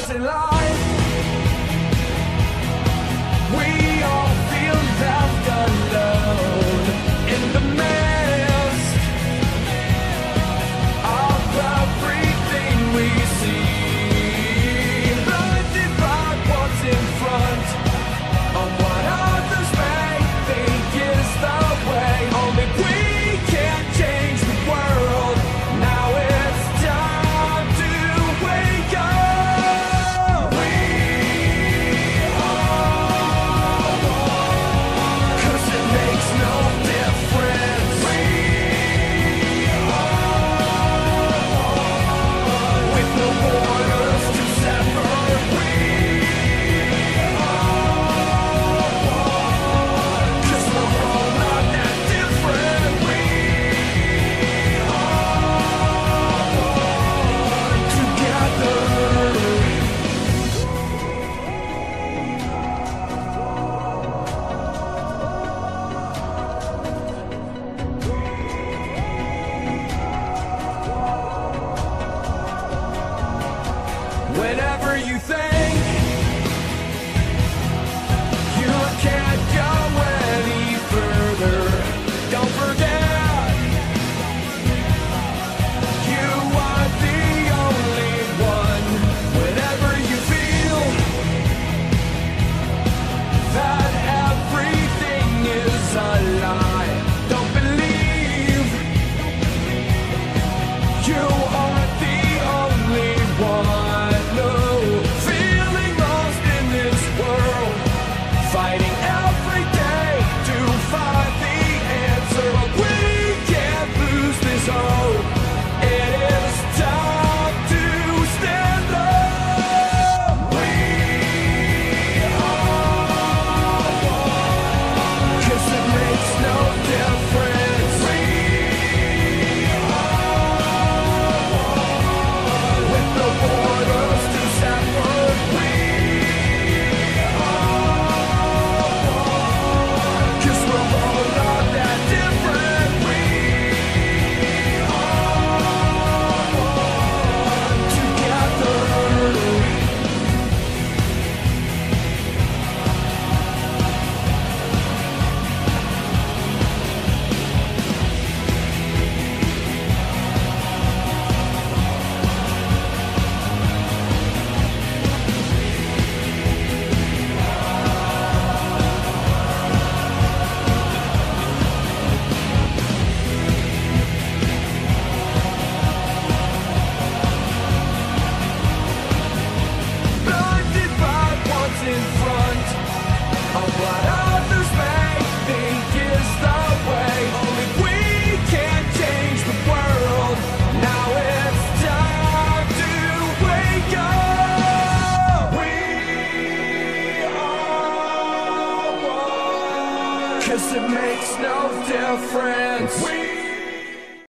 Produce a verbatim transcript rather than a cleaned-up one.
stars align. We all feel left alone in the mist of everything we see. Blinded by what's in front of what others may think is the way. Only we can change the world. Now it's time to wake up. We are one, 'cause it makes no difference. We are one, with no borders to sever. We are one, 'cause we're all not that different. We are one together. Whenever you think